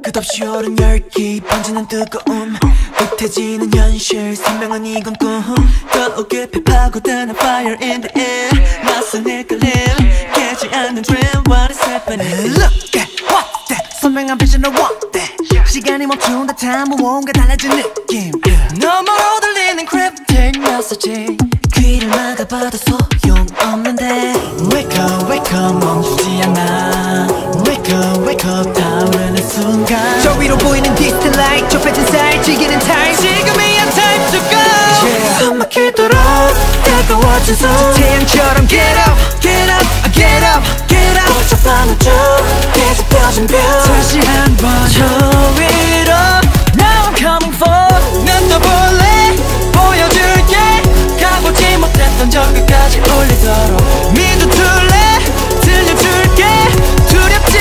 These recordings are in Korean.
끝없이 오른 열기 번지는 뜨거움 못해지는 현실 선명한 이건 꿈 더욱 깊이 파고드는 fire in the air 낯선 헷갈림 깨지 않는 dream what is happening Look at what that 선명한 vision of what that 시간이 멈춘 듯한 무언가 달라진 느낌 너머로 들리는 cryptic message 귀를 막아봐도 소용없는데 Wake up 멈추지 않아 Wake up 타오르는 순간 저 위로 보이는 distant light 좁혀진 사이 지기는 time 지금이야 time to go yeah. 숨 막히도록 뜨거워진 손 태양처럼 get up get up get up get up 뻗쳐가는 쭉 계속 펴진 뷰 다시 한번 저 위로 Now I'm coming for 난 더 볼래 보여줄게 가보지 못했던 저 끝까지 올리도록 믿어둘래 들려줄게 두렵지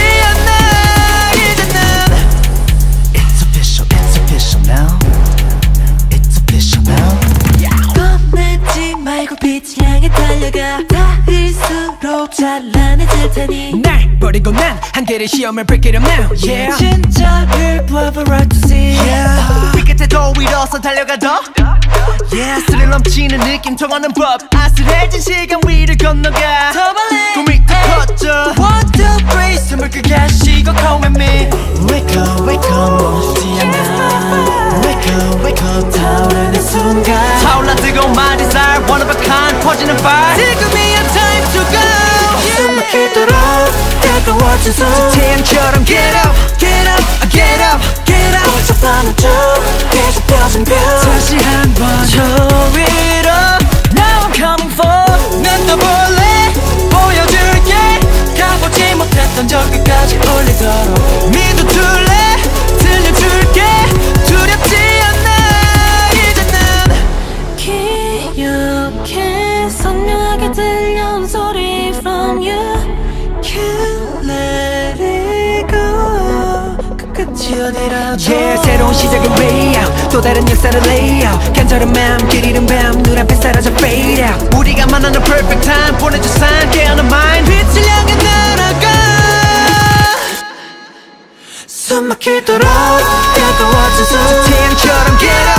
않아 이제는 It's official now It's official now 겁내지 말고 빛을 향해 달려가 닿을수록 찬란해질 테니 날 버리고 난 한계를 시험을 break it up now yeah. 진짜를 봐봐 right to see yeah. 끝에 더 위로서 달려가 더 yeah. 스릴 넘치는 느낌 통하는 법 아슬해진 시간 위를 건너가 더 빨리 꿈이 더 커져 1, 2, 3 숨을 크게 쉬고 come with me Wake up 멈추지 않아 Wake up 타오르는 순간 타올라 뜨거운 my desire one of a kind 퍼지는 fire 지금이야 time to go 숨 막히도록 뜨거워진 손 태양처럼 get up get up get up get up 뻗쳐가는 쭉 계속 펴진 뷰 다시 한번 저 위로 Now I'm coming for 난 더 볼래 보여줄게 가보지 못했던 저 끝까지 올리도록 믿어둘래 들려줄게 두렵지 않아 이제는 기억해 선명하게 들려온 소리 from you Can't let it go 끝이 어디라도 yeah, 새로운 시작은 way out 또 다른 역사를 lay out 간절한 마음 길 잃은 밤 눈앞에 사라져 fade out 우리가 만나는 perfect time 보내줘 sign 깨어난 mind 빛을 향해 날아가 숨 막히도록 뜨거워진 손 태양처럼 get up